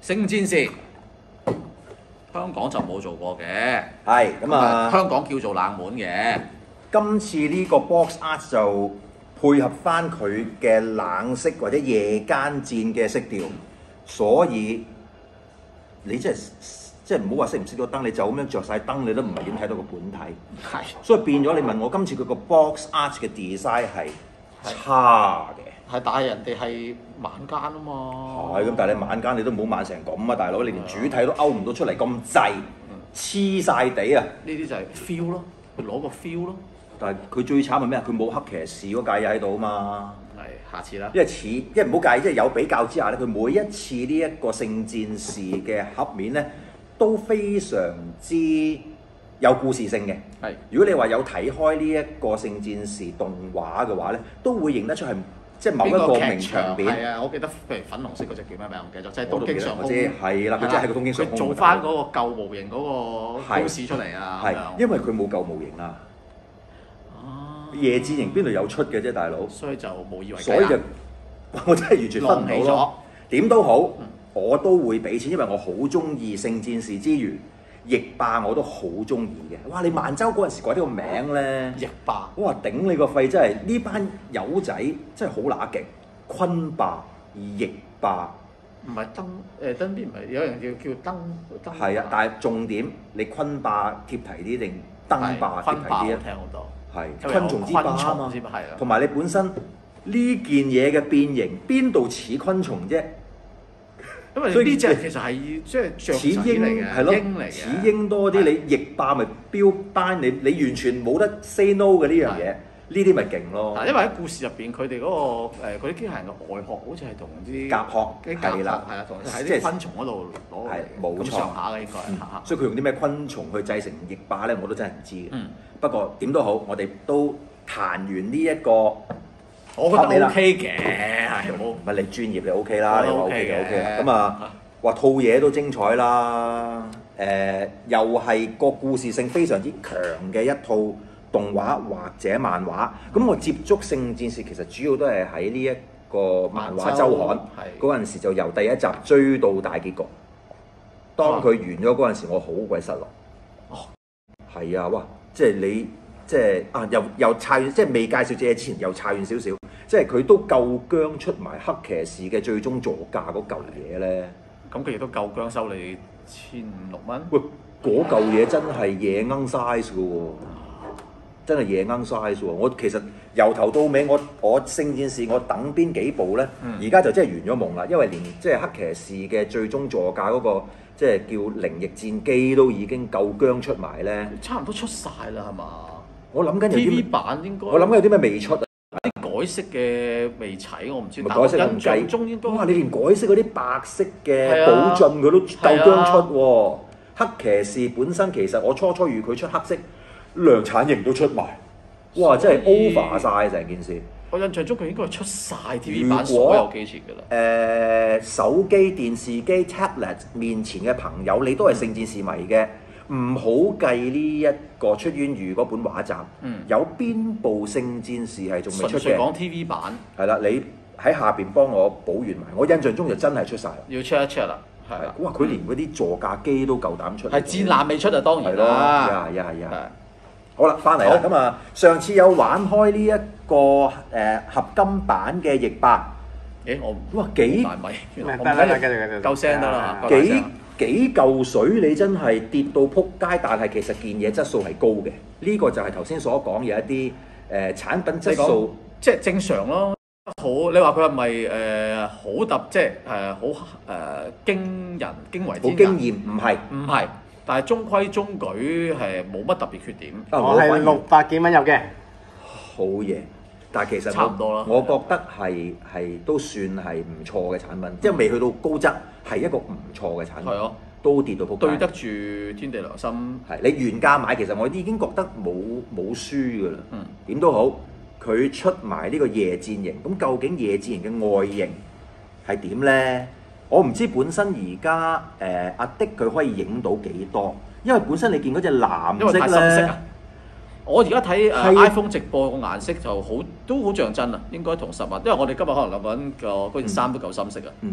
聖戰士香港就冇做過嘅， 係咁啊， 香港叫做冷門嘅。 今次呢個 box art 就配合翻佢嘅冷色或者夜間戰嘅色調，所以你即係唔好話熄唔熄咗燈，你就咁樣着晒燈，你都唔係點睇到個本體。 係， 所以變咗你問我今次佢個 box art 嘅 design 係差嘅。 係但係人哋係晚間啊嘛。 係咁，但係你晚間你都唔好晚成咁啊，大佬！你連主體都勾唔到出嚟咁滯，黐晒地啊！ 呢啲就係 feel 咯，佢攞個 feel 咯。 但係佢最慘係咩啊？佢冇黑騎士嗰架嘢喺度啊嘛。 係，下次啦。 因為唔好介意，即係有比較之下咧，佢每一次呢一個聖戰士嘅盒面咧，都非常之有故事性嘅。 係。 如果你話有睇開呢一個聖戰士動畫嘅話咧，都會認得出係即係某一個名場面。 係啊，我記得譬如粉紅色嗰隻叫咩名？我唔記得咗，即係東京上空。 我知係啦，佢真係喺個東京上空。 佢做翻嗰個舊模型嗰個故事出嚟啊！ 係，因為佢冇舊模型啊。夜戰營邊度有出嘅啫，大佬？ 所以就無以為繼。 所以就我真係完全分唔到咯。點都好，我都會俾錢，因為我好中意聖戰士之餘，翼霸我都好中意嘅。哇！你萬州嗰陣時改呢個名咧， 翼霸， 哇！頂你個肺！真係呢班友仔真係好乸勁，坤霸、翼霸。 唔係燈燈邊唔係有人叫燈。 係啊，但係重點你坤霸貼題啲定燈霸貼題啲啊？ 聽好多。 係昆蟲之霸啊嘛， 係啊。 同埋你本身呢件嘢嘅變形邊度似昆蟲啫？ 因為呢隻其實係即係雀仔嚟嘅， 係咯， 鷹嚟嘅， 似鷹多啲。你翼霸咪標單，你完全冇得 say no 嘅呢樣嘢，呢啲咪勁咯。 因為喺故事入邊，佢哋嗰個嗰啲機械人嘅外殼好似係同啲甲殼係啦， 係啊，同喺啲昆蟲嗰度攞嚟， 冇錯上下嘅應該係。 所以佢用啲咩昆蟲去製成翼霸咧，我都真係唔知嘅。不過點都好，我哋都彈完呢一個， 我覺得 OK 嘅，係冇。 唔係你專業你 OK 啦，你話 OK 嘅 OK 啦。咁啊，話套嘢都精彩啦。又係個故事性非常之強嘅一套動畫或者漫畫。咁我接觸聖戰士其實主要都係喺呢一個漫畫週刊嗰陣時，就由第一集追到大結局。當佢完咗嗰陣時，我好鬼失落。哦，係啊，哇！即係你，即係啊，又差遠，即係未介紹隻嘢之前又差遠少少，即係佢都夠姜出埋黑騎士嘅最終座價嗰嚿嘢咧。 咁佢亦都夠姜收你1500-16蚊。 喂，嗰嚿嘢真係嘢奀 size 嘅喎，真係嘢奀 size 喎。我其實由頭到尾，我聖戰士我等邊幾部咧，而家就真係圓咗夢啦，因為連即係黑騎士嘅最終座價嗰個。即係叫靈翼戰機都已經夠姜出埋咧， 差唔多出晒啦，係嘛？ 我諗緊有啲 TV 版應該， 我諗緊有啲咩未出啊？ 啲改色嘅未齊，我唔知。 改色唔計。 中應該。 哇！你連改色嗰啲白色嘅寶進佢都夠姜出喎。黑騎士本身其實我初預佢出黑色，量產型都出埋。哇！真係 over 晒成件事。 我印象中佢應該係出晒 TV 版所有機設㗎啦。 手機、電視機、tablet 面前嘅朋友，你都係聖戰士迷嘅，唔好計呢一個出淵魚嗰本畫集。有邊部聖戰士係仲未出嘅？ 純粹講 TV 版。 係啦，你喺下邊幫我補完埋。我印象中就真係出晒啦。 要 check 一 check 啦。係。 哇！佢連嗰啲座駕機都夠膽出。 係戰艦未出啊，當然啦。 呀。好啦，翻嚟啦。咁啊，上次有玩開呢一個合金版嘅翼霸。 我哇幾大米， 繼續夠聲得啦嚇。 幾嚿水你真係跌到撲街，但係其實件嘢質素係高嘅。呢個就係頭先所講有一啲產品質素， 即係正常咯。好，你話佢係咪好特，即係好驚人驚為天人？ 好驚豔？唔係。 但係中規中矩係冇乜特別缺點。 我係600幾蚊有嘅。 好嘢，但係其實差唔多啦。 我覺得係都算係唔錯嘅產品，即係未去到高質，係一個唔錯嘅產品。係咯，都跌到撲街。 對得住天地良心。 係你原價買，其實我已經覺得冇輸㗎啦。點都好，佢出埋呢個夜戰營，咁究竟夜戰營嘅外形係點咧？我唔知本身而家阿的佢可以影到幾多，因為本身你見嗰隻藍色咧， 我而家睇iPhone 直播個顏色就都好像真啊，應該同實物，因為我哋今日可能諗緊嗰件衫都夠深色啊。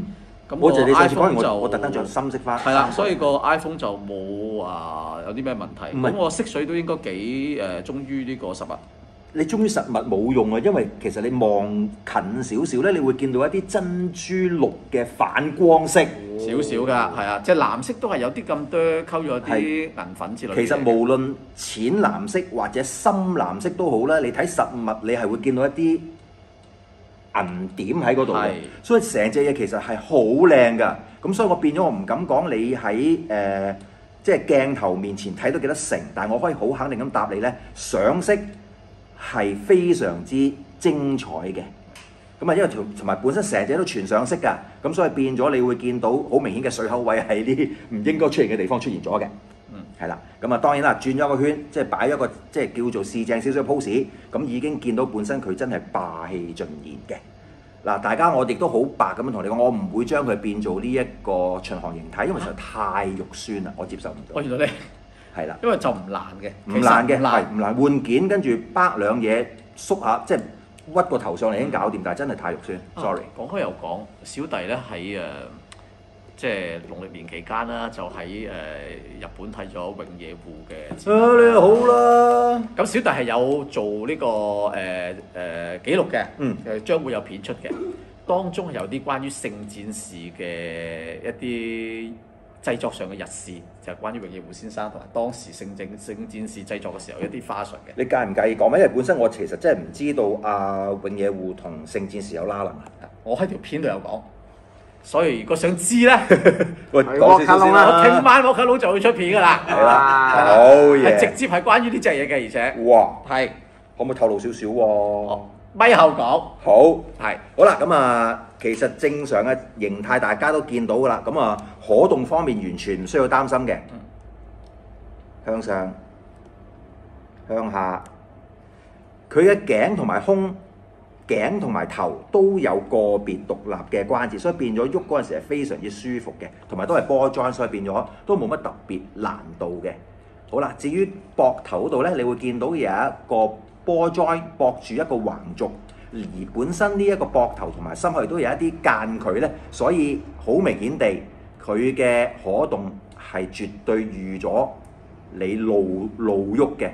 咁我就你上次講完 iPhone 就我特登再深色翻。 係啦，所以個 iPhone 就冇話有啲咩問題。 唔係咁我色水都應該幾忠於呢個實物。 你終於實物冇用啊，因為其實你望近少少咧，你會見到一啲珍珠綠嘅反光色， 少少㗎，係啊，即係藍色都係有啲咁多溝咗啲銀粉之類嘅。 其實無論淺藍色或者深藍色都好啦，你睇實物你係會見到一啲銀點喺嗰度嘅，所以成隻嘢其實係好靚㗎。咁所以我變咗我唔敢講你喺即係鏡頭面前睇到幾多成，但係我可以好肯定咁答你咧，上色係非常之精彩嘅。咁啊，因為同埋本身成隻都全上色㗎，咁所以變咗你會見到好明顯嘅水口位喺呢唔應該出現嘅地方出現咗嘅。係啦，咁啊當然啦，轉咗個圈，即係擺一個即係叫做試正少少 pose，咁已經見到本身佢真係霸氣盡現嘅。嗱，大家我亦都好白咁樣同你講，我唔會將佢變做呢一個巡航形態，因為實在太肉酸啦，我接受唔到。 原來你係啦， 因為就唔難嘅， 唔難嘅，係唔難換件，跟住掰兩嘢縮下，即係屈個頭上嚟已經搞掂，但係真係太肉酸。Sorry。 講開又講，小弟咧喺即係農曆年期間啦，就喺日本睇咗永野戶嘅展覽。 你好啦。 咁小弟係有做呢個記錄嘅，將會有片出嘅。當中有啲關於聖戰士嘅一啲製作上嘅日誌，就係關於永野戶先生同埋當時聖戰士製作嘅時候一啲花絮嘅。 你介唔介意講咩？因為本身我其實真係唔知道阿永野戶同聖戰士有拉能啊。 我喺條片度有講。所以如果想知咧， 喂，講少少先啦。 我聽晚摩卡佬就會出片噶啦， 係啦，好嘢， 係直接係關於呢隻嘢嘅，而且哇， 係可唔可以透露少少喎？ 咪後講。 好， 係好啦，咁啊，其實正常嘅形態大家都見到噶啦，咁啊，可動方面完全唔需要擔心嘅，向上、向下，佢嘅頸同埋胸。頸同埋頭都有個別獨立嘅關節，所以變咗喐嗰陣時係非常之舒服嘅，同埋都係波 joint，所以變咗都冇乜特別難度嘅。好啦，至於膊頭嗰度咧，你會見到有一個波 joint 駁住一個橫軸，而本身呢一個膊頭同埋心口亦都有一啲間距咧，所以好明顯地佢嘅可動係絕對預咗你露喐嘅。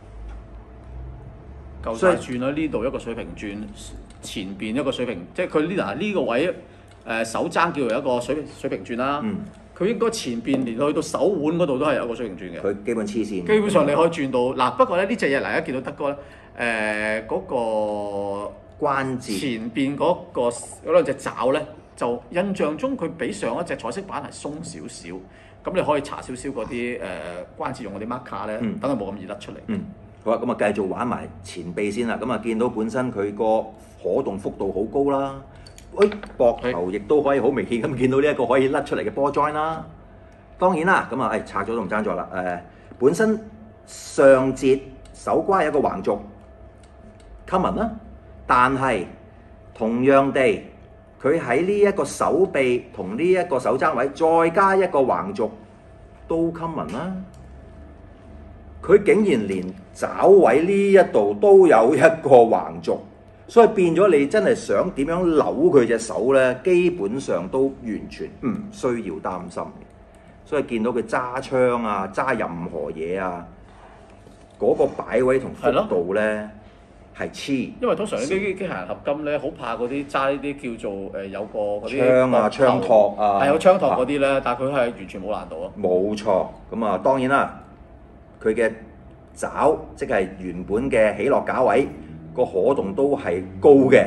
夠晒轉啦！呢度一個水平轉，前邊一個水平，即係佢呢個位手踭叫做一個水平轉啦。佢應該前邊連去到手腕嗰度都係有個水平轉嘅。 佢基本黐線。基本上你可以轉到嗱，不過咧呢隻嘢大家見到德哥咧，嗰個關節前邊嗰兩隻爪咧，就印象中佢比上一隻彩色版係鬆少少。咁你可以搽少少嗰啲關節用嗰啲 marker 咧，等佢冇咁易甩出嚟。 好啦，咁啊繼續玩埋前臂先啦。咁啊見到本身佢個可動幅度好高啦，膊頭亦都可以好明顯咁見到呢一個可以甩出嚟嘅波 joint 啦。當然啦，咁啊拆咗都唔爭在啦。本身上節手瓜有一個橫軸 common 啦，但係同樣地，佢喺呢一個手臂同呢一個手踭位再加一個橫軸都 common 啦。佢竟然連爪位呢一度都有一個橫軸，所以變咗你真係想點樣扭佢隻手咧，基本上都完全唔需要擔心嘅。所以見到佢揸槍啊、揸任何嘢啊，嗰個擺位同幅度咧係黐。 因為通常呢啲機械人合金咧，好怕嗰啲揸呢啲叫做有個嗰啲槍啊、槍托啊， 係有槍托嗰啲咧，但係佢係完全冇難度啊。 冇錯，咁啊當然啦。佢嘅爪即係原本嘅起落架位個可動都係高嘅。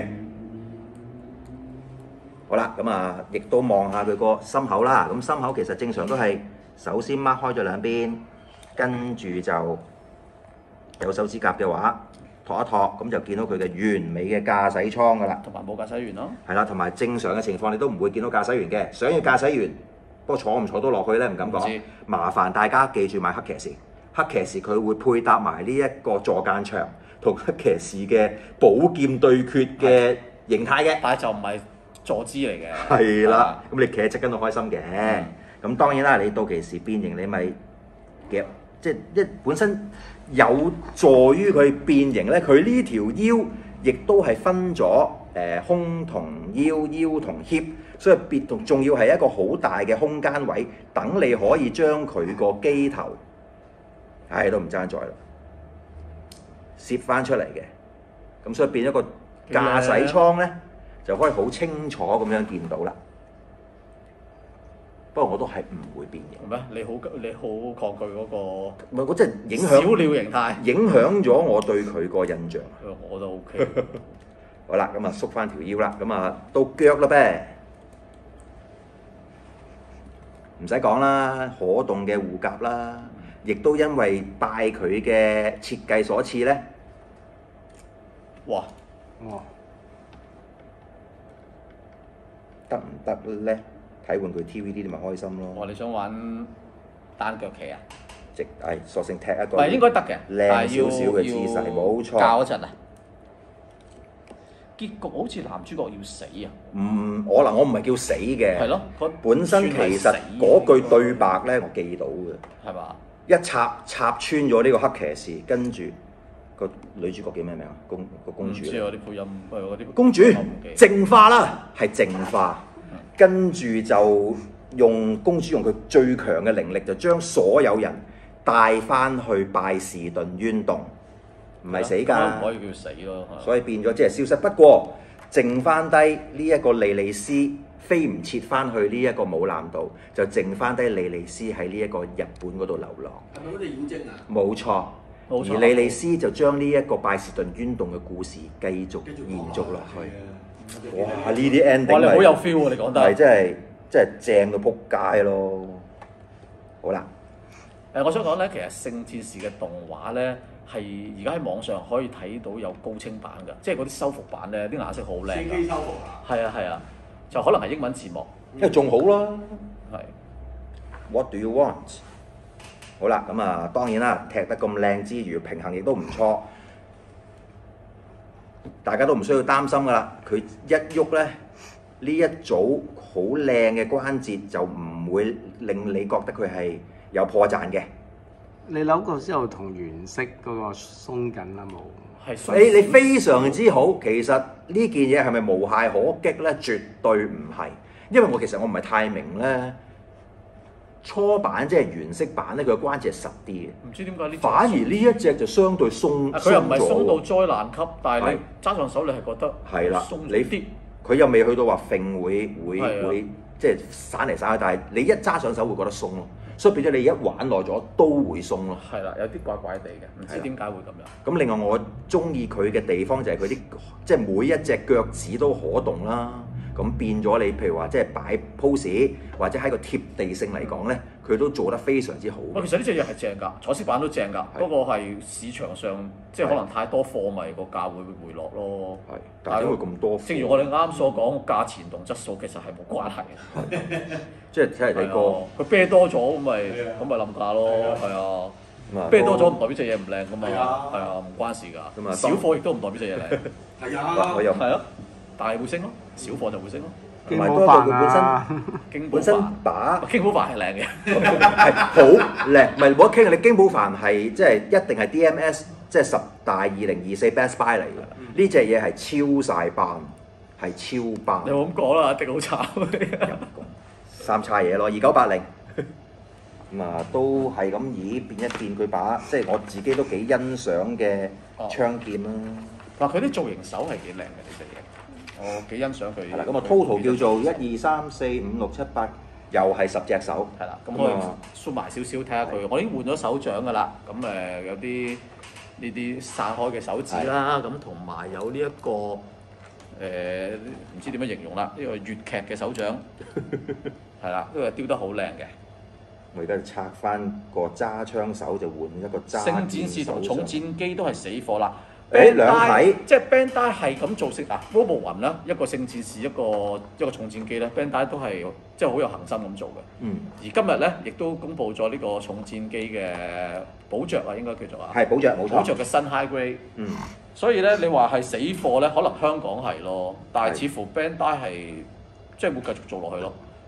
好啦，咁啊，亦都望下佢個心口啦。咁心口其實正常都係首先擘開咗兩邊，跟住就有手指甲嘅話托一托，咁就見到佢嘅完美嘅駕駛艙噶啦。 同埋冇駕駛員咯。係啦，同埋正常嘅情況你都唔會見到駕駛員嘅。想要駕駛員，不過坐唔坐到落去咧，唔敢講。麻煩大家記住買黑騎士。黑騎士佢會配搭埋呢一個座間牆同黑騎士嘅寶劍對決嘅形態嘅， 但係就唔係坐姿嚟嘅。 係啦，咁你企喺側跟都開心嘅。咁當然啦，你到期時變形你咪夾，即係本身有助於佢變形咧。佢呢條腰亦都係分咗胸同腰，腰同 hip，所以別同仲要係一個好大嘅空間位，等你可以將佢個機頭，都唔爭在啦，攝翻出嚟嘅，咁所以變咗個駕駛艙咧就可以好清楚咁樣見到啦。不過我都係唔會變形。 係咩？你好抗拒嗰個？ 唔係，我真係影響小鳥形態， 影響咗我對佢個印象。 我都 OK。 好啦，咁啊縮翻條腰啦，咁啊到腳啦唄，唔使講啦，可動嘅護甲啦，亦都因為拜佢嘅設計所賜咧， 哇！ 得唔得咧？睇玩具 TVD 你咪開心咯。 哇！你想玩單腳騎啊？ 索性踢一個。 唔係應該得嘅， 靚少少嘅姿勢，冇錯。 教一陣啊！結局好似男主角要死啊！ 我唔係叫死嘅。 係咯， 本身其實嗰句對白咧，我記到嘅。 係嘛？ 一插穿咗呢個黑騎士，跟住個女主角叫咩名啊？個公主。 唔知啊！啲配音嗰啲。 公主淨化啦，係淨化。跟住就公主用佢最強嘅靈力，就將所有人帶翻去拜士頓淵洞，唔係死㗎， 唔可以叫死咯。 所以變咗即係消失。不過剩翻低呢一個莉莉絲飛唔切翻去呢一個母艦度，就剩翻低莉莉絲喺呢一個日本嗰度流浪。 係咪嗰隻妖精啊？ 冇錯。而莉莉絲就將呢一個拜士頓淵洞嘅故事繼續延續落去。哇！呢啲 ending 哇！你好有 feel 喎，你講得係真係正到撲街咯。好啦， 我想講咧，其實聖戰士嘅動畫咧係而家喺網上可以睇到有高清版㗎，即係嗰啲修復版咧，啲顏色好靚㗎。 機修復啊？ 係啊，就可能係英文字幕， 因為仲好啦。 係。 What do you want？ 好啦，咁啊當然啦，踢得咁靚之餘，平衡亦都唔錯。大家都唔需要擔心噶啦，佢一喐咧，呢一組好靚嘅關節就唔會令你覺得佢係有破綻嘅。 你扭過之後同原色嗰個鬆緊啦冇？ 係你非常之好。其實呢件嘢係咪無懈可擊咧？絕對唔係，因為其實我唔係太明咧。初版即係原色版咧，佢嘅關節係實啲嘅。 唔知點解呢？ 反而呢一隻就相對鬆， 佢又唔係鬆到災難級，但係你揸上手你係覺得係啦， 鬆咗啲。 佢又未去到話揈會即係散嚟散去，但係你一揸上手會覺得鬆咯，所以變咗你一玩耐咗都會鬆咯。 係啦，有啲怪怪地嘅，唔知點解會咁樣。 咁另外我中意佢嘅地方就係佢啲即係每一隻腳趾都可動啦。咁變咗你，譬如話即係擺 pose 或者喺個貼地性嚟講咧，佢都做得非常之好。 其實呢隻嘢係正㗎，彩色版都正㗎，不過係市場上即係可能太多貨咪個價會回落咯。 係，但係點會咁多貨？ 正如我哋啱所講，價錢同質素其實係冇關係嘅。 即係睇嚟睇過， 佢啤多咗咁咪冧價咯，係啊。啤多咗唔代表隻嘢唔靚㗎嘛，係啊，唔關事㗎。小貨亦都唔代表隻嘢靚。 係啊， 我又係啊。但係會升咯，小貨就會升咯。 京寶飯啊， 本身把京寶飯係靚嘅， 係好靚，唔係冇得傾。你京寶飯係即係一定係 DMS 即係10大2024 Best Buy 嚟嘅。呢隻嘢係超晒班，係超班。 你冇咁講啦，一定好慘。 三叉嘢咯，2980。咁啊，都係咁變一變佢把，即係我自己都幾欣賞嘅槍劍啦。 嗱，佢啲造型手係幾靚嘅呢隻嘢。我幾欣賞佢。 係啦，咁啊 total 叫做1、2、3、4、5、6、7、8，又係10隻手。 係啦，咁我 zoom 埋少少睇下佢。我已經換咗手掌㗎啦。咁有啲呢啲散開嘅手指啦，咁同埋有呢一個唔知點樣形容啦，呢個粵劇嘅手掌係啦，呢個雕得好靚嘅。 我而家拆翻個揸槍手，就換一個揸。 聖戰士同重戰機都係死貨啦。 兩體即係 Bandai 係咁做食啊 Robo 雲啦，一個聖戰士，一個重戰機咧 Bandai 都係即係好有恒心咁做嘅。而今日咧，亦都公布咗呢個重戰機嘅寶爵啊，應該叫做啊。 係寶爵冇錯。 寶爵嘅新 High Grade。所以咧，你話係死貨咧，可能香港係咯，但係似乎 Bandai 係即係會繼續做落去咯。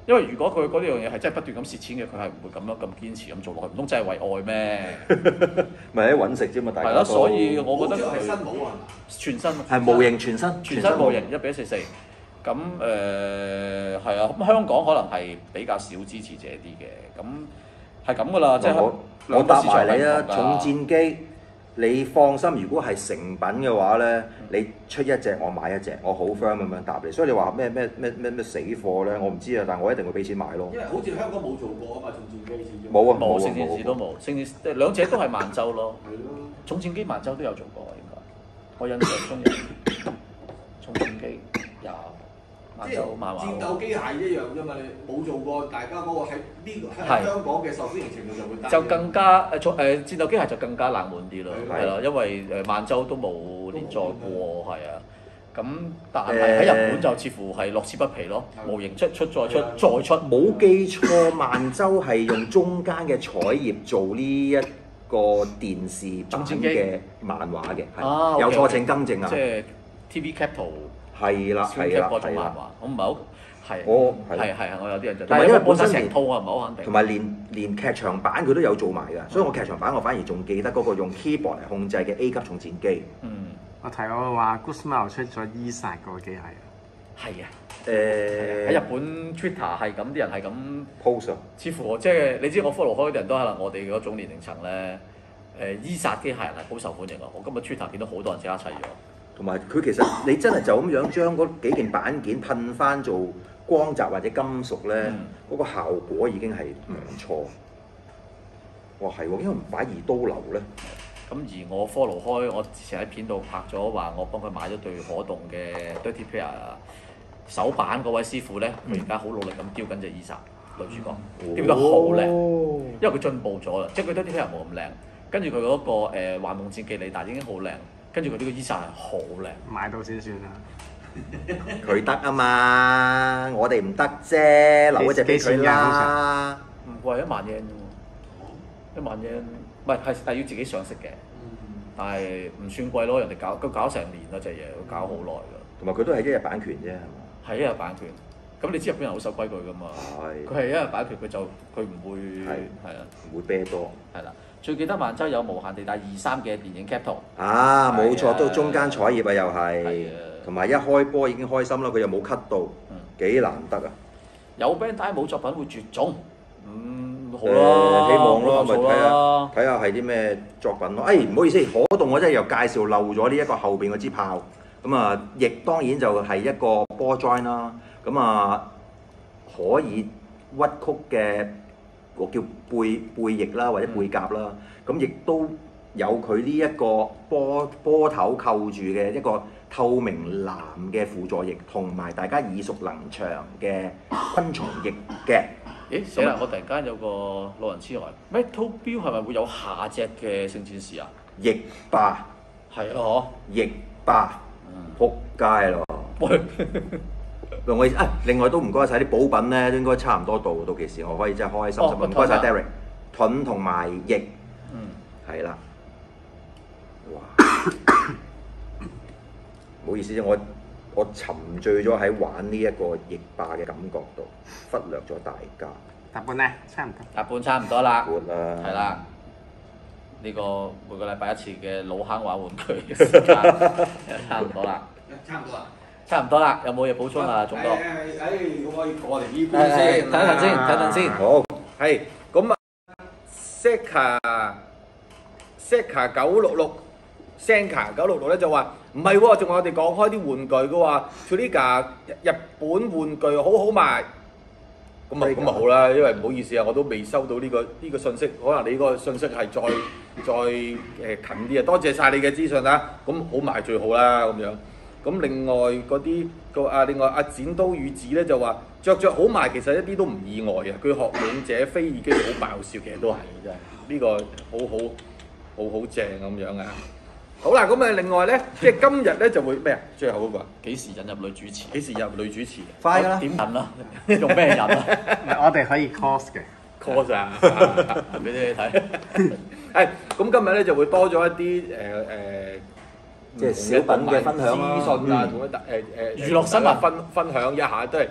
因為如果佢嗰樣嘢係真係不斷咁蝕錢嘅，佢係唔會咁樣咁堅持咁做落去，唔通真係為愛咩？ 咪喺揾食啫嘛，大家係咯，所以我覺得係新帽啊， 全新係模型全新， 全新模型1:144。咁係啊，咁香港可能係比較少支持者啲嘅，咁係咁噶啦，即係我答埋你啊， 兩個市場重戰機。你放心，如果係成品嘅話咧，你出一隻我買一隻，我好 firm 咁樣答你。所以你話咩死貨咧，我唔知啊，但係我一定會俾錢買咯。 因為好似香港冇做過啊嘛，重戰機始終冇啊， 冇聖戰士都冇，聖戰士兩者都係萬洲咯。 係咯， 重戰機萬洲都有做過應該，我印象中有重戰機有萬即係洲漫畫戰鬥機械一樣啫嘛，你冇做過，大家嗰個喺呢個係香港嘅受歡迎程度就會低。 就更加戰鬥機械就更加冷門啲咯， 係係啦，因為萬洲都冇連載過，係啊。咁但係喺日本就似乎係樂此不疲咯，模型出再出再出。 冇記錯，萬洲係用中間嘅彩頁做呢一個電視版嘅漫畫嘅，係有錯請更正啊！ 即係 TV Capital 係啦嗰種漫畫，我唔係好係。我有啲印象， 同埋因為本身成套我唔係好肯定。 同埋連劇場版佢都有做埋㗎，所以我劇場版我反而仲記得嗰個用 keyboard 嚟控制嘅 A 級重戰機。 我睇我話 Guzman 出咗伊薩嗰個機械啊， 係啊， 喺喺日本 Twitter 係咁，啲人係咁 post 似乎即係你知我 follow 開啲人都可能我哋嗰種年齡層咧，伊薩機械人係好受歡迎啊！我今日 Twitter 見到好多人即刻砌咗。 同埋佢其實你真係就咁樣將嗰幾件板件噴翻做光澤或者金屬咧，嗰個效果已經係唔錯。哇，係喎，點解唔擺二刀流咧？ 咁而我 follow 開，我之前喺片度拍咗話，我幫佢買咗對可動嘅 Dirty Pair 手板嗰位師傅咧，佢而家好努力咁雕緊隻伊薩女主角，雕得好靚，因為佢進步咗啦，即係佢 Dirty Pair 冇咁靚，跟住佢嗰個幻夢戰記利達已經好靚，跟住佢呢個伊薩係好靚， 買到先算啦。 佢得啊嘛，我哋唔得啫，留一隻俾佢啦。 唔貴1萬日圓啫喎，1萬日圓。唔係但係要自己上色嘅，但係唔算貴咯。人哋搞成年啦隻嘢，佢搞好耐㗎。 同埋佢都係一日版權啫，係嘛？ 係一日版權。咁你知日本人好守規矩㗎嘛？佢係一日版權，佢唔會係啊， 唔會啤多。 係啦，最記得萬洲有無限地帶2、3嘅電影 cap 圖。 啊，冇錯，都中間彩頁啊，又係。同埋一開波已經開心啦，佢又冇 cut 到，幾難得啊！ 有 Bandai 冇作品會絕種。好啦， 希望咯，咪睇下係啲咩作品咯。唔好意思，可動我真係又介紹漏咗呢一個後邊嗰支炮。咁啊，亦當然就係一個波 join 啦。咁啊，可以屈曲嘅個叫背翼啦，或者背甲啦。咁亦都有佢呢一個波頭扣住嘅一個透明藍嘅輔助翼，同埋大家耳熟能詳嘅昆蟲翼嘅。 咦死啦！我突然間有個老人痴呆 ，Metal Build 係咪會有下隻嘅聖戰士啊？ 翼霸係啊， 翼霸，撲街咯！ 喂， 另外都唔該晒啲補品咧，都應該差唔多到期時，我可以真係開開心心。唔該晒 Derek，盾同埋翼，係啦。哇！唔好意思啫，我沉醉咗喺玩呢一個翼霸嘅感覺度，忽略咗大家。 搭半咧，差唔多。 搭半差唔多啦， 啦， 係啦。呢個每個禮拜一次嘅老坑玩玩具嘅時間差唔多啦。 差唔多啦。 差唔多啦，有冇嘢補充啊？總哥。 咁可以過嚟呢邊先。 睇陣先。 好。 係咁啊，Seka 966。Senka 966咧就話唔係喎，仲話我哋講開啲玩具嘅話 Turiga 日本玩具好好賣，咁啊好啦，因為唔好意思啊，我都未收到呢個信息，可能你呢個信息係再近啲啊，多謝晒你嘅資訊啊，咁好賣最好啦咁樣。咁另外嗰啲另外阿剪刀與子咧就話着好賣，其實一啲都唔意外啊，佢學勇者飛已經好爆笑，其實都係真係呢個好正咁樣啊！好啦，咁啊，另外咧，即係今日咧就會咩啊？最後嗰個幾時引入女主持？ 幾時入女主持？ 快㗎啦！ 點引啊？用咩引啊？ 我哋可以 cos 嘅 cos 啊！ 俾你睇。 係，咁今日咧就會多咗一啲即係小品嘅分享啦資訊啊，同一娛樂新聞分享一下，都係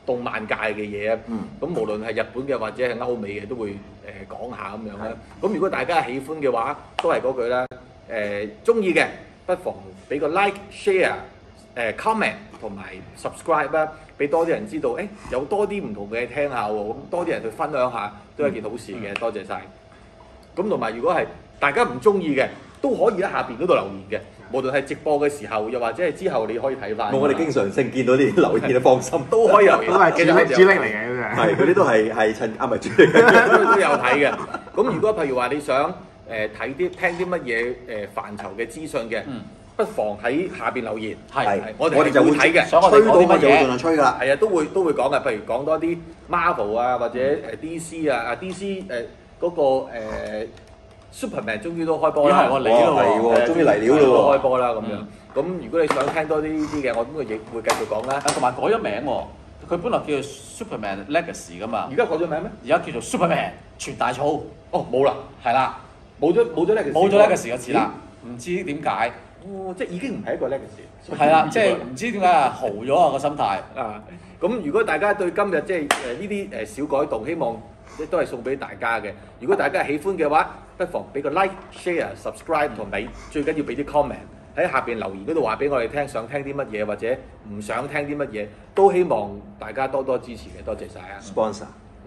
動漫界嘅嘢啊。咁無論係日本嘅或者係歐美嘅都會講下咁樣啦。咁如果大家喜歡嘅話，都係嗰句啦。中意嘅不妨俾個 like、share、comment 同埋 subscribe 啦，俾多啲人知道，有多啲唔同嘅聽下喎，咁多啲人去分享下，都係件好事嘅。多謝晒。咁同埋如果係大家唔中意嘅，都可以喺下邊嗰度留言嘅。無論係直播嘅時候，又或者係之後，你可以睇翻。 我哋經常性見到啲留言，放心， 都可以留言。 都係主力嚟嘅，真係。 係嗰啲都係趁唔係主力都有睇嘅。咁如果譬如話你想睇啲聽啲乜嘢範疇嘅資訊嘅，不妨喺下邊留言。 係， 我哋就會睇嘅。 想我哋講啲乜就會盡嘢？ 量吹㗎啦。 係啊，都會講嘅。譬如講多啲 Marvel 啊，或者DC 啊，DC 嗰個Superman 終於都開波啦， 係喎嚟咯喎係喎，終於嚟料咯喎。 開波啦咁樣。咁如果你想聽多啲呢啲嘅，我都亦會繼續講啦。 同埋改咗名喎，佢本來叫做 Superman Legacy 噶嘛， 而家改咗名咩？ 而家叫做 Superman 全大草。 哦，冇啦， 係啦， 冇咗 Legacy， 冇咗 Legacy 個字啦，唔知點解。 即係已經唔係一個 Legacy。 係啦，即係唔知點解啊，豪咗啊個心態。 啊，咁如果大家對今日即係呢啲小改動，希望都係送俾大家嘅。如果大家喜歡嘅話，不妨俾個 like、share、subscribe 同你最緊要俾啲 comment 喺下邊留言嗰度話俾我哋聽，想聽啲乜嘢或者唔想聽啲乜嘢，都希望大家多多支持嘅，多謝晒啊 sponsor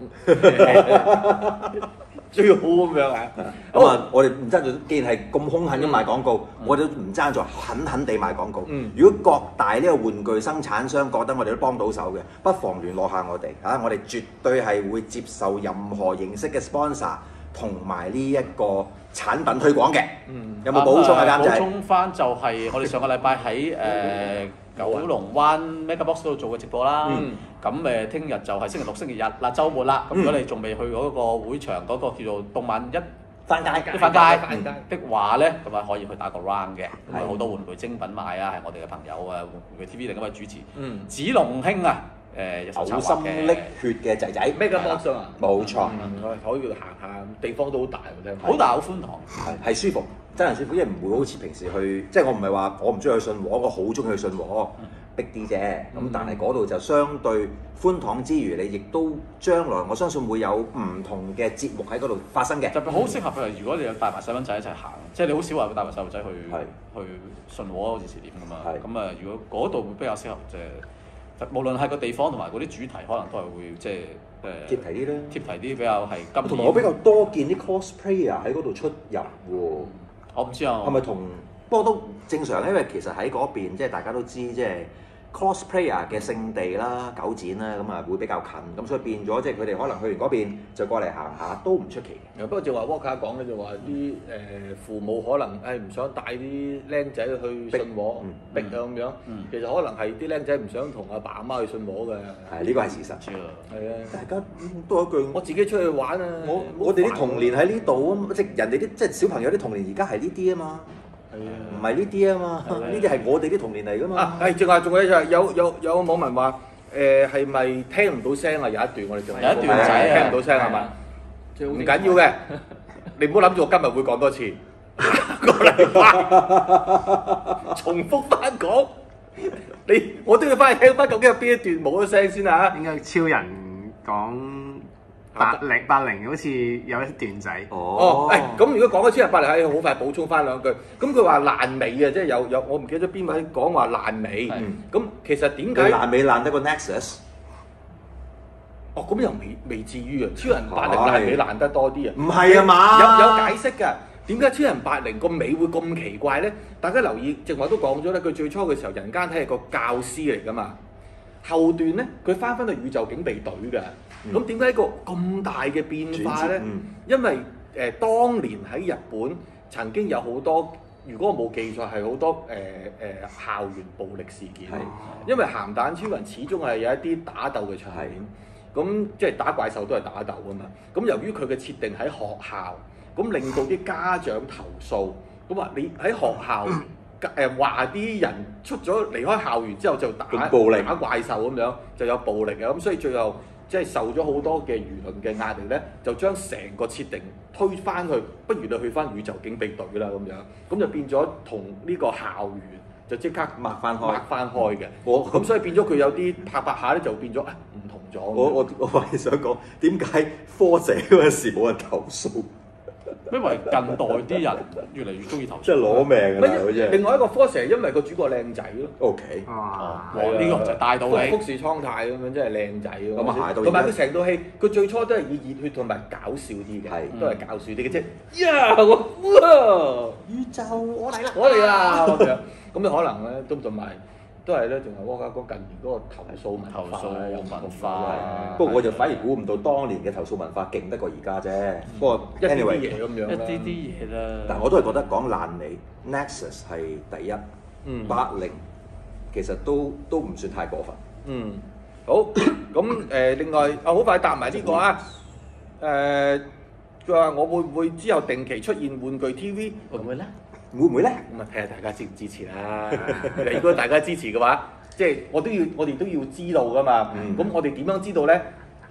最好咁樣啊！ 咁啊，我哋唔爭在，既然係咁兇狠咁賣廣告，我哋都唔爭在狠狠地賣廣告。如果各大呢個玩具生產商覺得我哋都幫到手嘅，不妨聯絡下我哋嚇，我哋絕對係會接受任何形式嘅 sponsor 同埋呢一個產品推廣嘅。有冇補充啊，監製？ 補充翻就係我哋上個禮拜喺九龍灣 MegaBox 嗰度做嘅直播啦。咁聽日就係星期六、星期日嗱週末啦。咁如果你仲未去嗰個會場嗰個叫做動漫一翻街的話咧，咁啊可以去打個 round 嘅。咁啊好多玩具精品賣啊，係我哋嘅朋友啊，玩具 TV 另一位主持子龍兄啊，一手策嘔劃心瀝血嘅仔仔 MegaBox 啊， 冇錯， 可以行下，地方都好大喎，聽好大好寬敞。 係舒服，真係舒服，因為唔會好似平時去，即係我唔係話我唔中意去信和，我好中意去信和，逼啲啫。咁但係嗰度就相對寬敞之餘，你亦都將來我相信會有唔同嘅節目喺嗰度發生嘅。 特別好適合譬如如果你有帶埋細蚊仔一齊行，即係你好少話會帶埋細路仔去順和好似時點㗎嘛。咁啊，如果嗰度會比較適合即係，無論係個地方同埋嗰啲主題，可能都係會即係貼題啲啦， 貼題啲比較係今。 同埋我比較多見啲 cosplayer 喺嗰度出入喎。 我唔知啊。 係咪同？不過都正常，因為其實喺嗰邊即係大家都知，即係 cosplayer 嘅聖地啦、九展啦，咁啊會比較近，咁所以變咗即係佢哋可能去完嗰邊就過嚟行下都唔出奇嘅。 不過就話 Walker 講咧，就話啲父母可能唔想帶啲僆仔去信和逼啊咁樣，其實可能係啲僆仔唔想同阿爸阿媽去信和嘅。 係呢個係事實。 係啊， 大家多一句， 我自己出去玩啊， 我哋啲童年喺呢度啊嘛，即係人哋啲即係小朋友啲童年而家係呢啲啊嘛。 係啊， 唔係呢啲啊嘛，呢啲係我哋啲童年嚟噶嘛。 啊，係，仲有就係有網民話係咪聽唔到聲啊？有一段我哋仲有一段仔聽唔到聲係咪？唔緊要嘅，你唔好諗住我今日會講多次，個禮拜重複翻講，我都要翻去聽翻究竟有邊一段冇咗聲先啊！ 應該超人講80好似有一段仔。 哦，咁如果講咗超人80，好快補充翻兩句。咁佢話爛尾啊，即係有我唔記得邊位講話爛尾。咁其實點解爛尾爛得個 Nexus？ 哦，咁又未至於啊！超人80爛尾爛得多啲啊！ 唔係啊嘛， 有解釋㗎。點解超人80個尾會咁奇怪咧？大家留意，正話都講咗咧，佢最初嘅時候人間體係個教師嚟㗎嘛。後段咧，佢翻去宇宙警備隊㗎。咁點解一個咁大嘅變化咧？因為當年喺日本曾經有好多，如果我冇記錯係好多校園暴力事件。因為鹹蛋超人始終係有一啲打鬥嘅場面，咁即係打怪獸都係打鬥啊嘛。咁由於佢嘅設定喺學校，咁令到啲家長投訴，咁話你喺學校話啲人出咗離開校園之後就打暴力打怪獸咁樣，就有暴力嘅。咁所以最後即係受咗好多嘅輿論嘅壓力咧，就將成個設定推翻去，不如你去翻宇宙警備隊啦咁樣，咁就變咗同呢個校園就即刻抹翻開嘅。咁所以變咗佢有啲拍下咧就變咗唔同咗。 我係想講點解科姐嗰陣時冇人投訴， 因為近代啲人越嚟越中意投訴， 即係攞命㗎啦！佢真係。 另外一個科蛇因為個主角靚仔咯。 OK， 哇！ 哇！呢個就帶到你福士蒼太咁樣，真係靚仔喎。 咁啊係到而家同埋佢成套戲，佢最初都係以熱血同埋搞笑啲嘅， 係都係搞笑啲嘅啫。呀！哇！宇宙我嚟啦，我嚟啦咁樣。咁你可能咧都同埋都係咧，仲有嗰近年嗰個投訴文化投訴文化不過我就反而估唔到當年嘅投訴文化勁得過而家啫。不過一啲啲 anyway， 嘢咁樣啦。 一啲啲嘢啦。 但我都係覺得講爛尾 Nexus 係第一，80其實都唔算太過分。 嗯，好咁另外好快答埋呢個啊。佢話我會唔會之後定期出現玩具 TV？ 會唔會咧？ 會唔會咧？ 咁啊，睇下大家支唔支持啦。如果大家支持嘅話，即係我哋都要知道噶嘛。咁我哋點樣知道咧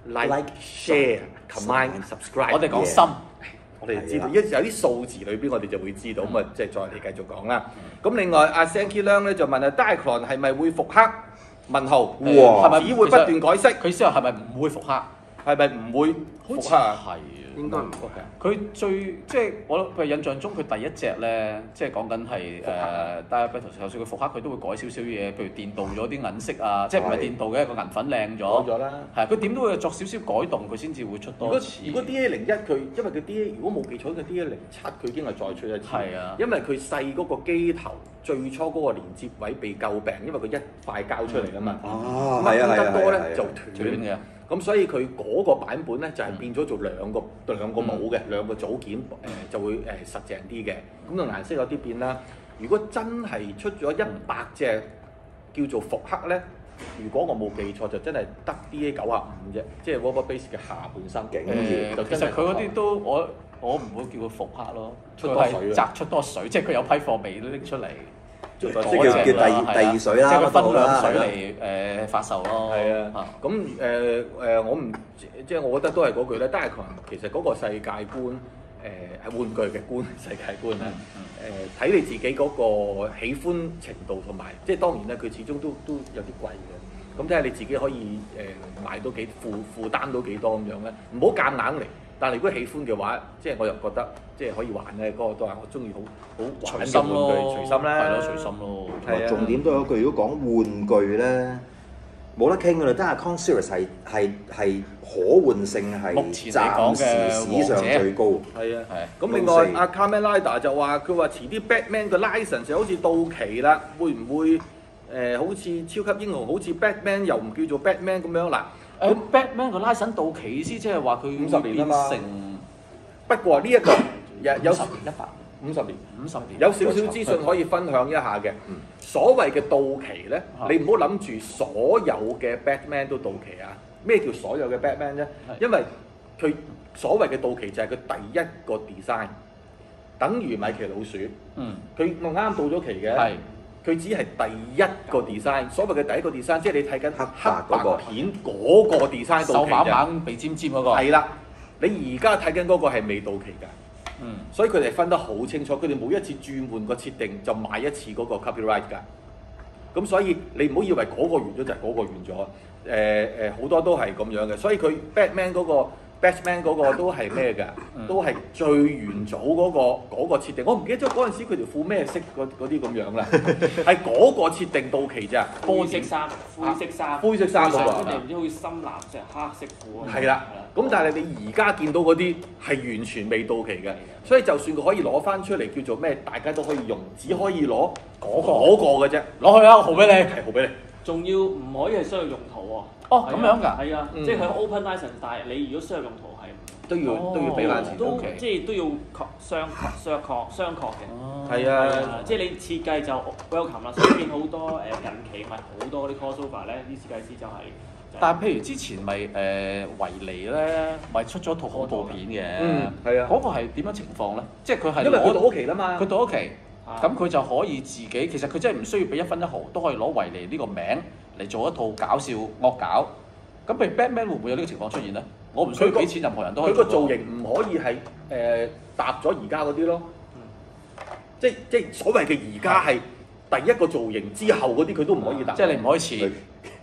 ？Like、share、comment、subscribe。 我哋講心， 我哋知道，有啲數字裏邊我哋就會知道。咁啊，即係再嚟繼續講啦。咁另外阿 Sanky Leung 咧就問啊 Diaclone 係咪會復刻？問號， 哇係咪只會不斷改色？ 佢先話係咪唔會復刻？ 係咪唔會復刻啊？ 係啊。 應該唔會嘅。 佢即係我佢印象中佢第一隻咧，即係講緊係但係就算佢復刻，佢都會改少少嘢，譬如電鍍咗啲銀色啊，即係唔係電鍍嘅個銀粉靚咗。 咗啦。 係佢點都會作少少改動，佢先至會出多次。 如果 DA01佢，因為佢 DA 如果冇記錯，佢 DA07佢已經係再出一次。 係啊。因因為佢細嗰個機頭最初嗰個連接位被詬病，因為佢一塊膠出嚟啊嘛。 哦， 咁係啊， 得多咧就斷嘅。 咁所以佢嗰個版本咧就係變咗做兩個帽嘅兩個組件，就會實淨啲嘅。咁同顏色有啲變啦。如果真係出咗100隻叫做復刻咧，如果我冇記錯就真係得 DA95啫，即係 Wobble Base 嘅下半身嘅。 其實佢嗰啲都我唔會叫佢復刻咯， 出多水摘出多水，即係佢有批貨未拎出嚟。 即係叫第二水啦， 即係佢分嗰兩水套啦嚟發售咯。 係啊，咁我唔即係我覺得都係嗰句咧。Diaclone其實嗰個世界觀係玩具嘅觀世界觀啦。睇你自己嗰個喜歡程度同埋，即係當然咧，佢始終都有啲貴嘅。咁睇下你自己可以買到幾負擔到幾多咁樣咧，唔好夾硬嚟。但係如果喜歡嘅話，即係我又覺得即係可以玩咧，嗰個都係我中意好玩嘅玩具，隨心啦， 係咯，隨心咯。 係啊， 重點都有一句，如果講玩具咧，冇得傾㗎啦。Diaclone Series 係可換性係目前嚟講暫時史上最高。 係啊， 係。 咁另外阿 Kamen Rider 就話佢話遲啲 Batman 嘅 license 就好似到期啦，會唔會好似超級英雄好似 Batman 又唔叫做 Batman 咁樣嗱？ 咁 Batman 個拉神到期意思即係話佢 50年啊嘛變成不過呢一個有 10年100 50年。 50年有少少資訊可以分享一下嘅。所謂嘅到期咧，你唔好諗住所有嘅 Batman 都到期啊！咩叫所有嘅 Batman 啫？因為佢所謂嘅到期就係佢第一個 design，等於米奇老鼠。佢啱啱到咗期嘅。 係。 佢只係第一個 design，所謂嘅第一個 design，即係你睇緊黑白片嗰個 design 到期手咋。 板板鼻尖尖嗰個。 係啦，你而家睇緊嗰個係未到期㗎。所以佢哋分得好清楚，佢哋每一次轉換個設定就買一次嗰個 copyright 㗎。咁所以你唔好以為嗰個完咗就係嗰個完咗。好多都係咁樣嘅，所以佢 Batman 嗰個都係咩㗎？都係最元祖嗰個設定。我唔記得咗嗰陣時佢條褲咩色嗰啲咁樣啦，係嗰個設定到期咋。 灰色衫嗰個， 佢哋唔知好似深藍色、黑色褲啊。 係啦，咁但係你而家見到嗰啲係完全未到期嘅，所以就算佢可以攞翻出嚟叫做咩，大家都可以用，只可以攞嗰個嘅啫。 攞去啊，豪俾你， 係豪俾你。 仲要唔可以係商業用途喎。 哦，咁樣㗎。 係啊，即係佢 open license，但係你如果商業用途係都要俾翻錢。 都即係都要商確嘅。 係啊， 即係你設計就 welcome 啦，所以變好多近期咪好多啲 crossover 咧，啲設計師就係。 但係譬如之前咪維尼咧，咪出咗套恐怖片嘅。 係啊。 嗰個係點樣情況咧？即係佢係因為佢到期啦嘛。 佢到期，咁佢就可以自己，其實佢真係唔需要俾1分1毫，都可以攞維尼呢個名嚟做一套搞笑惡搞。咁譬如 Batman 會唔會有呢個情況出現咧？我唔需要俾錢，任何人都可以。 佢個造型唔可以係搭咗而家嗰啲咯。即係所謂嘅而家係第一個造型之後嗰啲，佢都唔可以搭。 即係你唔可以似。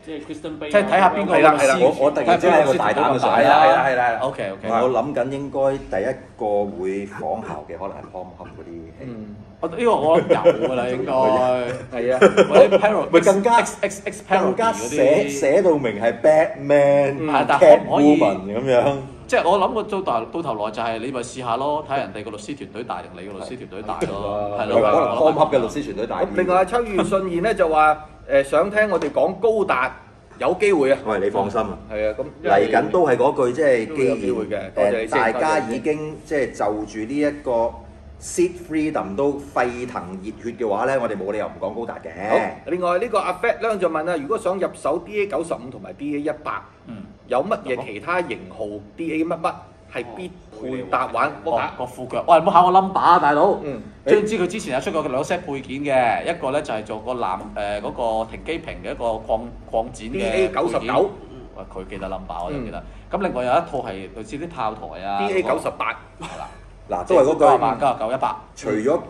即係 Kristen Bell， 即係睇下邊個係啦係啦我突然之間有個大膽嘅想法係啦。 OK， 我諗緊應該第一個會仿效嘅可能係 Pornhub 嗰啲戲。 呢個我諗有㗎啦，應該係啊， 或者 Parody 咪更加 X 更 Parody 加嗰啲， 寫到明係 Batman、 但係可唔可以 Catwoman 咁樣。 即係我諗個到頭來就係你咪試下咯，睇下人哋個律師團隊大定你個律師團隊大咯，係可能咯。 Pornhub 嘅律師團隊大啲。 另外秋月信賢咧就話想聽我哋講高達，有機會啊。 喂，你放心啊！ 係啊，咁嚟緊都係嗰句，即係都有機會嘅多謝你先大家多謝你已經即係就住呢一個 Seed Freedom 都沸騰熱血嘅話咧，我哋冇理由唔講高達好嘅。， 另外呢個阿 Fat 咧就問啊，如果想入手 DA95同埋 DA100，有乜嘢其他型號 DA 乜乜係必配搭玩？ 個副腳，喂，唔好考我 number 啊，大佬。總之佢之前有出過兩 set 配件嘅，一個咧就係做個嗰個停機坪嘅一個擴展嘅 DA99， 喂，佢記得 number 我就記得。咁另外有一套係類似啲炮台啊 DA98， 係啦， 嗱，都係嗰句， 98、99、100。 除咗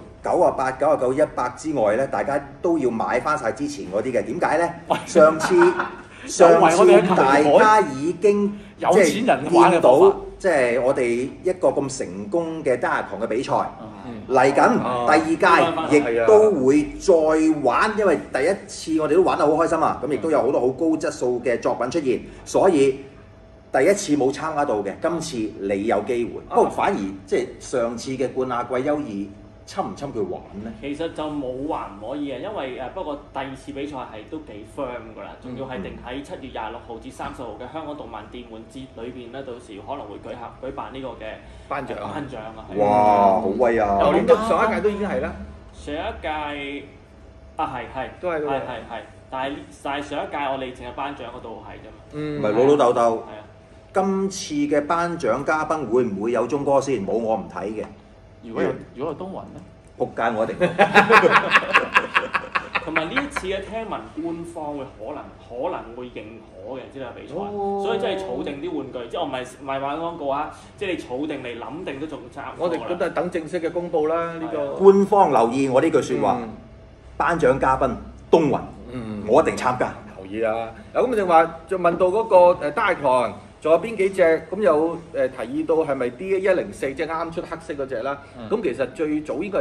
98、99、100之外咧，大家都要買翻晒之前嗰啲嘅。點解咧？上次大家已經有錢人即係見玩嘅方法到，即係我哋一個咁成功嘅單人堂嘅比賽。嚟緊第二屆亦都會再玩，因為第一次我哋都玩得好開心啊！咁亦都有好多好高質素嘅作品出現，所以第一次冇參加到嘅，今次你有機會。不過反而即係上次嘅冠亞季優異，侵唔侵佢玩呢？ 其實就冇話唔可以嘅，因為不過第二次比賽係都幾 firm 㗎啦，仲要係定喺7月26號至30號嘅香港動漫電玩節裏邊咧，到時可能會舉辦呢個嘅頒獎頒獎啊！係哇，好威啊！ 舊年都上一屆都已經係啦， 上一屆係都係嗰個係，但係上一屆我哋淨係頒獎嗰度係啫嘛。 唔係老豆豆， 係啊， 今次嘅頒獎嘉賓會唔會有鐘哥先？冇我唔睇嘅。 如果有東雲咧， 仆街我一定睇。 同埋呢一次嘅聽聞官方會可能會認可嘅，即係比賽，所以真係儲定啲玩具，即係我唔係玩廣告啊，即係你儲定嚟諗定都仲差唔多啦。 我哋都係等正式嘅公佈啦，呢個官方留意我呢句説話，頒獎嘉賓東雲，我一定參加。 留意啦。嗱咁就話就問到嗰個大台，仲有邊幾隻？咁有提議到係咪 DA104 即係啱出黑色嗰只啦？咁其實最早應該係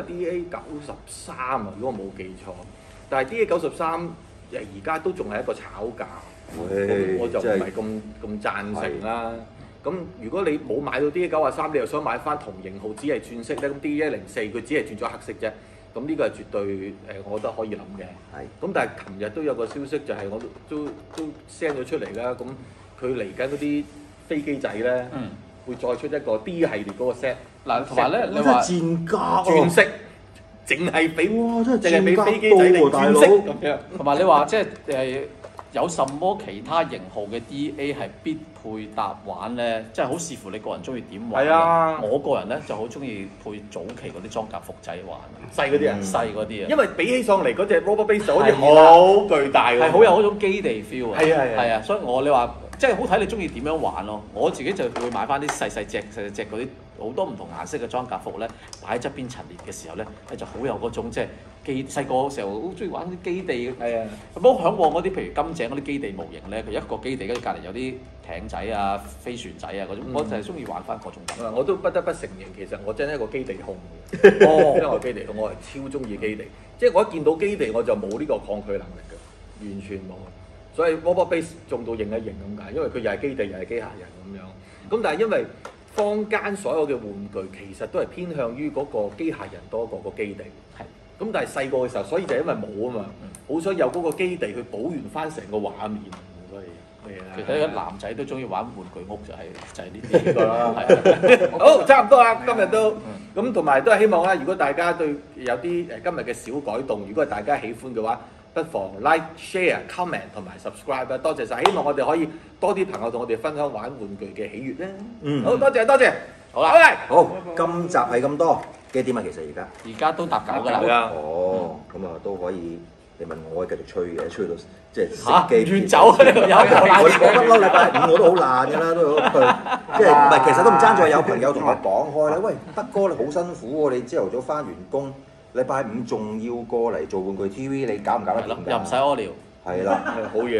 DA93啊，如果我冇記錯。但係 DA93而家都仲係一個炒價，咁我就唔係咁贊成啦。咁如果你冇買到 DA93，你又想買翻同型號只係轉色咧，咁 DA104佢只係轉咗黑色啫。咁呢個係絕對我覺得可以諗嘅。係。咁但係琴日都有個消息，就係我都 send 咗出嚟啦。咁佢嚟緊嗰啲飛機仔咧，會再出一個 D 系列嗰個 set。 嗱，同埋咧，你真話係賤價轉色，淨係俾真係淨係俾賤飛機仔嚟價轉色大佬咁樣。 同埋你話即係有什麼其他型號嘅 DA 係必配搭玩咧？即係好視乎你個人中意點玩。 係啊我個人咧就好中意配早期嗰啲裝甲服仔玩， 細嗰啲啊， 細嗰啲啊， 因為比起上嚟嗰隻 Robot Base 就好似係啦好巨大㗎， 係好有嗰種基地 feel 啊。 係啊係啊係啊，所以你話即係好睇你中意點樣玩咯。我自己就會買翻啲細隻嗰啲好多唔同顏色嘅裝甲服咧，擺喺側邊陳列嘅時候咧，就好有嗰種即係細個嘅時候好中意玩啲基地。 係啊， 不過響旺嗰啲，譬如金井嗰啲基地模型咧，佢一個基地跟住隔離有啲艇仔啊、飛船仔啊嗰種，我就係中意玩翻嗰種感覺。 我都不得不承認，其實我真係一個基地控嘅。哦，因為我基地控，我係超中意基地，即係我一見到基地我就冇呢個抗拒能力嘅，完全冇。所以 Robot Base 中到認一認咁解，因為佢又係基地又係機械人咁樣。咁但係因為坊間所有嘅玩具其實都係偏向於嗰個機械人多過個基地。 係。 咁但係細個嘅時候，所以就因為冇啊嘛，好想有嗰個基地去補完翻成個畫面，所以咩啦？ 其實男仔都中意玩玩具屋就係呢啲個啦。 係啊好，差唔多啦，今日都咁，同埋都係希望啦。如果大家對有啲今日嘅小改動，如果係大家喜歡嘅話，不妨 like、share、comment 同埋 subscribe 啦。多謝晒，希望我哋可以多啲朋友同我哋分享玩玩具嘅喜悅啦。好多謝多謝， 好啦， 好，今集係咁多，幾點啊？其實而家而家都搭9㗎啦。 係啊， 哦，咁啊都可以。你問我繼續吹嘅，吹到即係嚇熄機遠走啊！呢個有我不嬲禮拜五我都好爛㗎啦，都有佢，即係唔係？其實都唔爭在有朋友同我講開啦。喂，德哥你好辛苦喎，你朝頭早翻完工，禮拜五仲要過嚟做玩具 TV，你搞唔搞得掂㗎？ 又唔使屙尿。 係啦， 好嘢啊！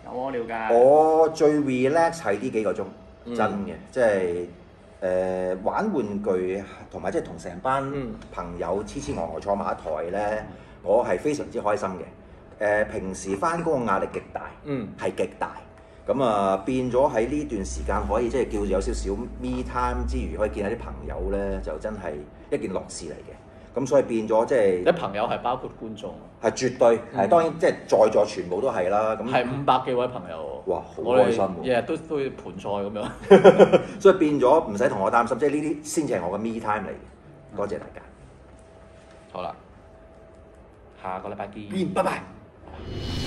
有屙尿㗎。 我最 relax 係呢幾個鐘， 嗯真嘅，即係玩玩具同埋即係同成班朋友黐黐呆呆坐埋一台咧，我係非常之開心嘅。平時翻工嘅壓力極大，係極大。咁啊變咗喺呢段時間可以即係叫有少少 me time 之餘，可以見下啲朋友咧，就真係一件樂事嚟嘅。咁所以變咗即係啲朋友係包括觀眾， 係絕對係當然即係在座全部都係啦。咁係500幾位朋友。 哇，好我哋開心喎！ 日日都去盤菜咁樣。 所以變咗唔使同我擔心，即係呢啲先至係我嘅 me time 嚟嘅。多謝大家。 好啦，下個禮拜見。 拜拜。